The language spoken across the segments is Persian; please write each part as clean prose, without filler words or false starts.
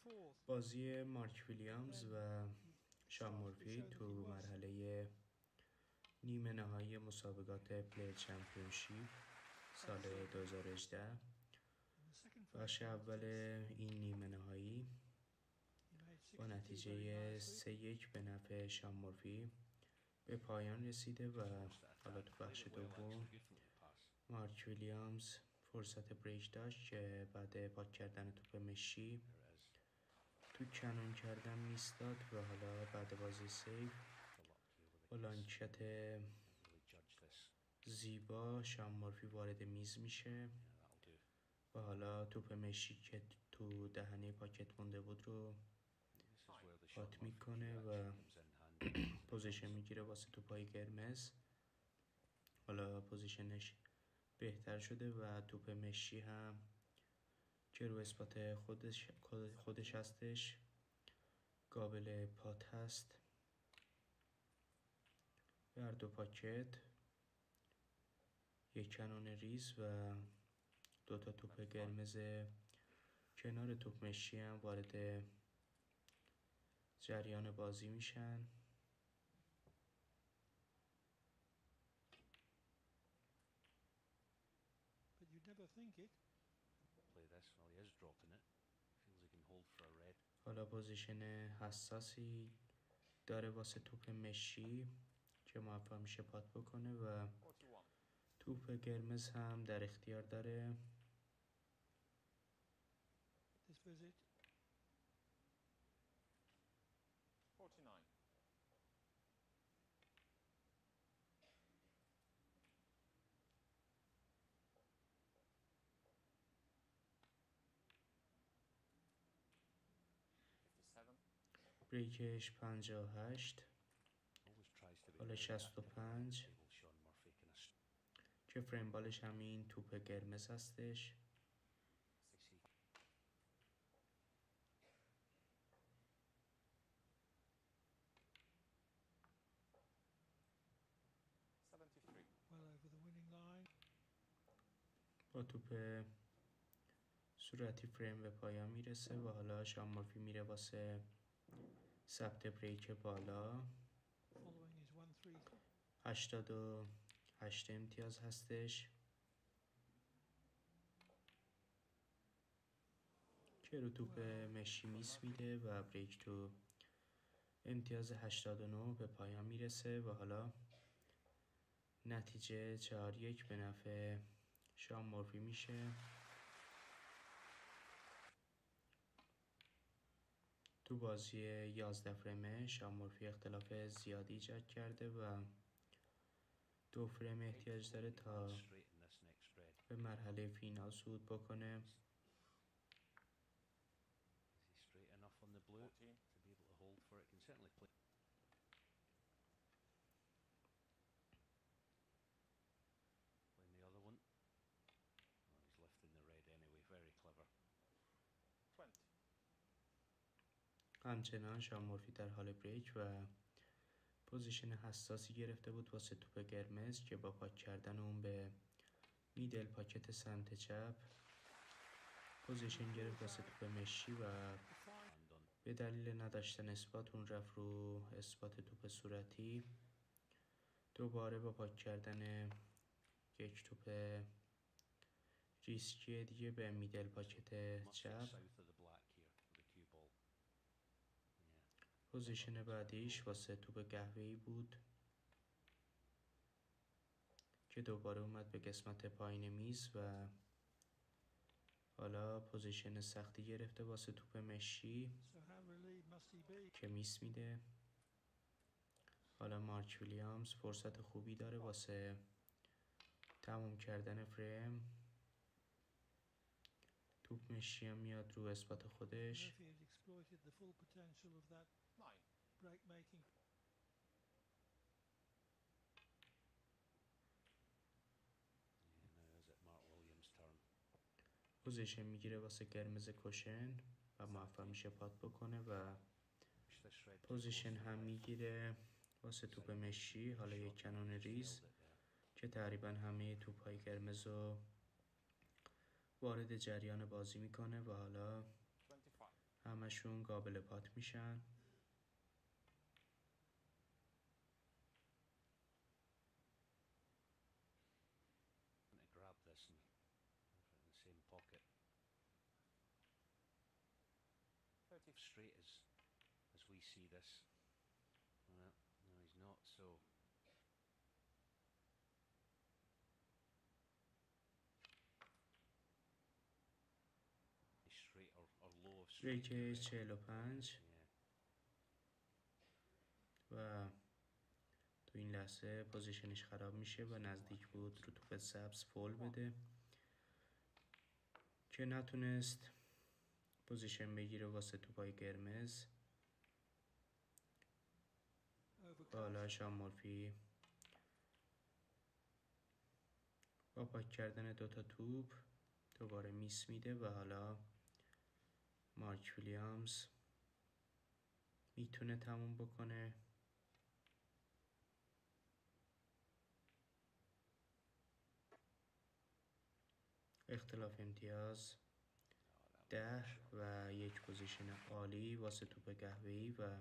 بازی مارک ویلیامز و شان مورفی تو مرحله نیمه نهایی مسابقات پلیر چمپیونشیپ سال 2018. بخش اول این نیمه نهایی با نتیجه 3-1 به نفع شان مورفی به پایان رسیده و حالا تو بخش دوم مارک ویلیامز فرصت بریک داشت که بعد پاک کردن توپ مشی تو کنون کردن میستاد و حالا بعد بازی سیف با لانچت زیبا شان مورفی وارد میز میشه و حالا توپ مشی که تو دهنه پاکت مونده بود رو پات میکنه و پوزیشن میگیره واسه توپای قرمز. حالا پوزیشنش بهتر شده و توپ مشی هم که رو اسپات خودش هستش قابل پات هست. هر دو پاکت، یک کنون ریز و دوتا توپ قرمز کنار توپ مشی هم وارد جریان بازی میشن. حالا پوزیشن حساسی داره واسه توپ مشی که موفق میشه پات بکنه و توپ قرمز هم در اختیار داره. بریکش 58. حالا 65 که فریم بالش همین توپ قرمز هستش. با توپ صورتی فریم به پایان میرسه و حالا شان مورفی میره واسه ثبت بریک بالا. 88 امتیاز هستش که رو توپ مشی میس میده و بریک تو امتیاز 89 به پایان میرسه و حالا نتیجه 4-1 به نفع شان مورفی میشه. تو بازی 11 فرمه شان مورفی اختلاف زیادی ایجاد کرده و 2 فرم احتیاج داره تا به مرحله فینال صعود بکنه. همچنان شان مورفی در حال بریک و پوزیشن حساسی گرفته بود واسه توپ قرمز که با پاک کردن اون به میدل پاکت سمت چپ پوزیشن گرفت واسه توپ مشی و به دلیل نداشتن اثبات اون رفت رو اثبات توپ صورتی. دوباره با پاک کردن یک توپ ریسکی دیگه به میدل پاکت چپ. پوزیشن بعدیش واسه توپ قهوه‌ای بود که دوباره اومد به قسمت پایین میز و حالا پوزیشن سختی گرفته واسه توپ مشی که میس میده. حالا مارک ویلیامز فرصت خوبی داره واسه تموم کردن فریم. توپ مشی هم میاد رو اثبات خودش. پوزیشن میگیره واسه قرمز کشن و موفق میشه پات بکنه و پوزیشن هم میگیره واسه توپ مشی. حالا یک کنون ریز که تقریبا همه توپ‌های قرمز رو وارد جریان بازی میکنه و حالا هم همشون قابل پات میشن. Grab this and put it in the same pocket. Straight as we see this. No, he's not. So straight or low of straight. بریک 45 و تو این لحظه پوزیشنش خراب میشه و نزدیک بود رو توپ سبز فول بده که نتونست پوزیشن بگیره واسه توپای قرمز. و حالا شان مورفی با پاک کردن دوتا توپ دوباره میس میده و حالا مارک ویلیامز میتونه تموم بکنه. اختلاف امتیاز 10 و یک پوزیشن عالی واسه توپ قهوه‌ای. و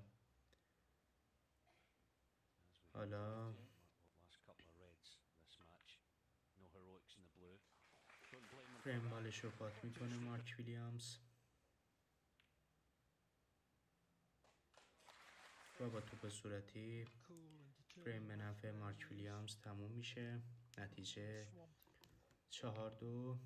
حالا فریم بالش رو پات میکنه مارک ویلیامز و با توپ صورتی فریم به نفع مارک ویلیامز تموم میشه. نتیجه 4-2.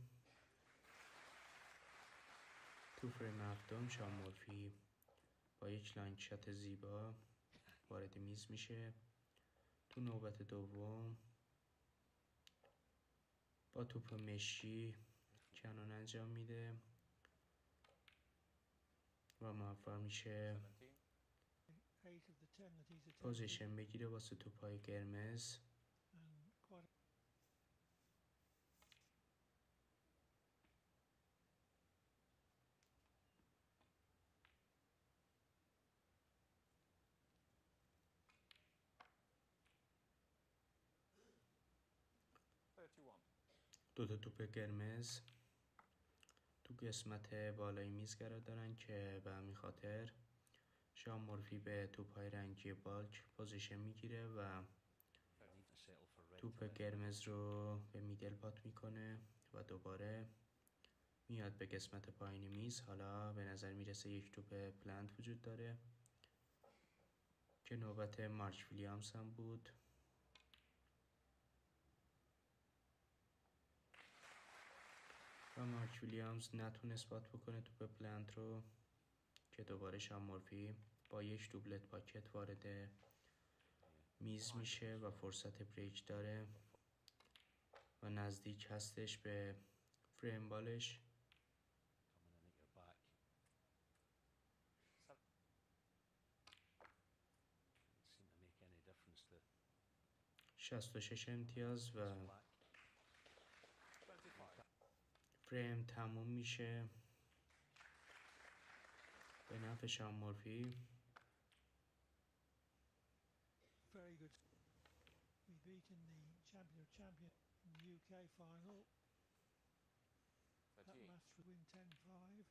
تو فریم هفتم شان مورفی با یک لانگ شات زیبا وارد میز میشه. تو نوبت دوم با توپ مشی کنون انجام میده و موفق میشه پوزیشن بگیره واسه توپای قرمز. دوتا توپ قرمز تو قسمت بالای میز قرار دارن که به همین خاطر شان مورفی به توپ‌های رنگی بالک پوزیشن میگیره و توپ قرمز رو به میدل پات میکنه و دوباره میاد به قسمت پایین میز. حالا به نظر میرسه یک توپ پلنت وجود داره که نوبت مارک ویلیامز هم بود و مارک ویلیامز نتونست پات بکنه توپ پلنت رو که دوباره شان مورفی با یک دوبلت پاکت وارد میز میشه و فرصت بریک داره و نزدیک هستش به فریم بالش. 66 امتیاز و فریم تموم میشه به نفع شان مورفی. Very good. We beaten the champion of champion in the UK final. That match would win 10-5.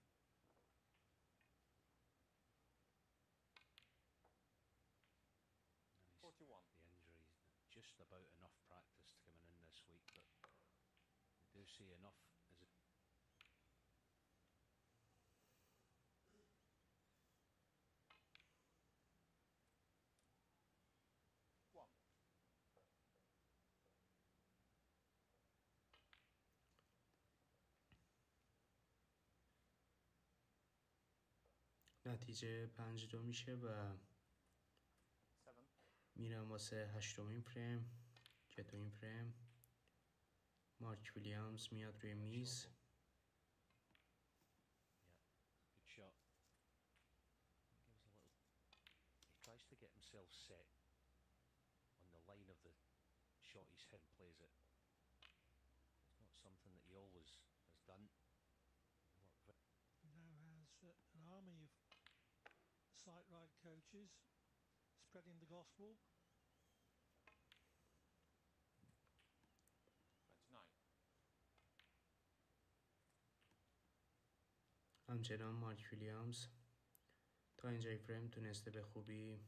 The injuries, just about enough practice coming in this week, but we do see enough as it نتیجه 5-2 میشه و میرم واسه هشتمین فریم که تو این فریم مارک ویلیامز میاد روی میز. good shot. Gives a little. He tries to get himself set on the line of the shot he's hit and plays it. It's not something that he always has done. He now has an army of sight ride coaches spreading the gospel. همچنان مارک ویلیامز تا اینجای فریم تونسته به خوبی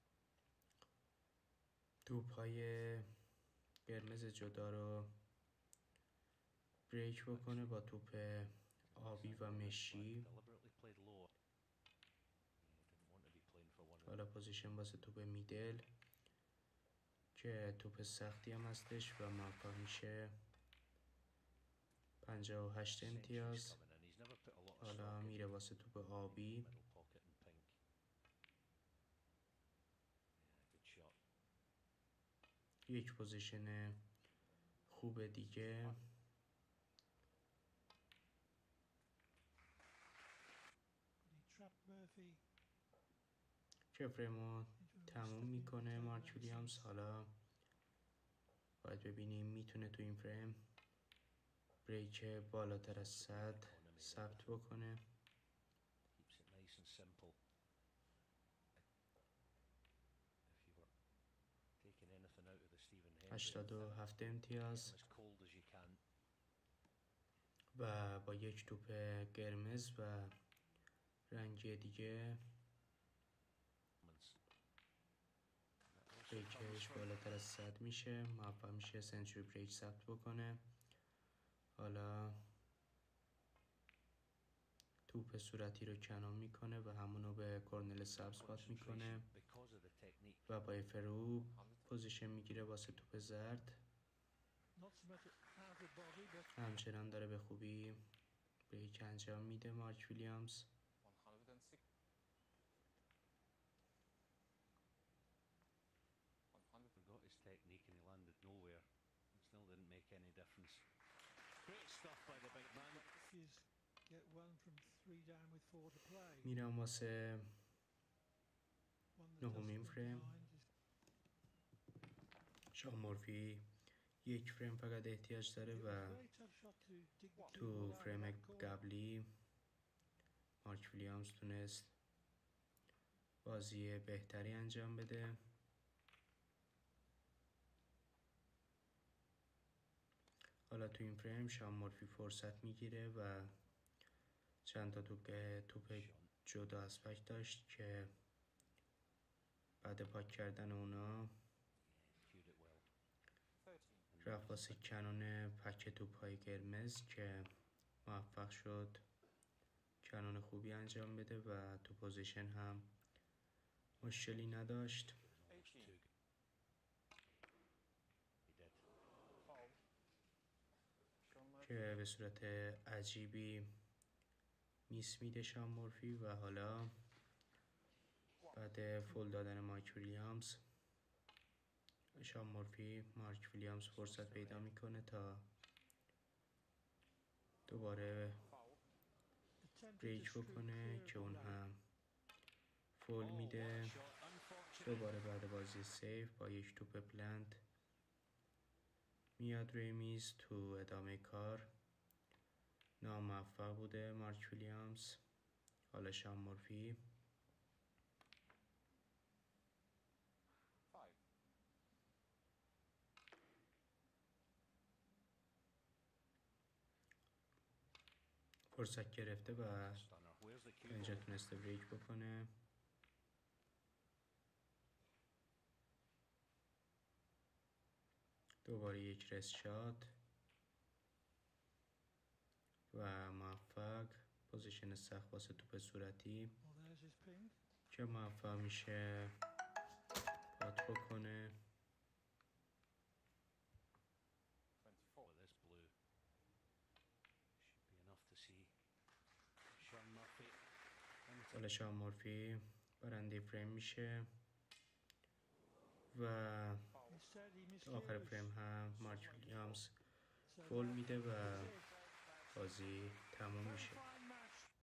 توپ‌های قرمز جدا رو بریک بکنه با توپ آبی و مشی. حالا پوزیشن واسه توپ میدل که توپ سختی هم هستش و موفق میشه. 58 امتیاز. حالا میره واسه توپ آبی. یک پوزیشن خوب دیگه. که فریمو تموم میکنه مارک ویلیامز. حالا باید ببینیم میتونه تو این فریم بریک بالاتر از 100 ثبت بکنه. 87 امتیاز و با یک توپ قرمز و رنگی دیگه بریکش بالاتر از 100 میشه. موفق میشه سنچوری بریک ثبت بکنه. حالا توپ صورتی رو کنار میکنه و همونو به کورنل سبز پات میکنه و با فرو پوزیشن میگیره واسه توپ زرد. همچنان داره به خوبی بریک انجام میده مارک ویلیامز. میرم واسه نهمین فریم. شان مورفی یک فریم فقط احتیاج داره و تو فریم قبلی مارک ویلیامز تونست بازی بهتری انجام بده. حالا تو این فریم شان مورفی فرصت میگیره و چند تا توپ جدا از پک داشت که بعد پاک کردن اونا رفت واسه کنون پک توپ‌های قرمز که موفق شد کنون خوبی انجام بده و تو پوزیشن هم مشکلی نداشت که به صورت عجیبی میس میده شان مورفی. و حالا بعد فول دادن مارک ویلیامز شان مورفی مارک ویلیامز فرصت پیدا میکنه تا دوباره بریک بکنه که اون هم فول میده. دوباره بعد بازی سیف با یک توپ بلند میاد روی میز تو ادامه کار. ناموفق بوده مارک ویلیامز. حالا شان مورفی فرصت گرفته و اینجا تونسته بریک بکنه. دوباره یک رست شات و موفق پوزیشن سخت واسه توپ صورتی که موفق میشه پات بکنه. حالا شان مورفی برنده فریم میشه و آخر فریم هم مارک ویلیامز فول میده و بازی تموم میشه.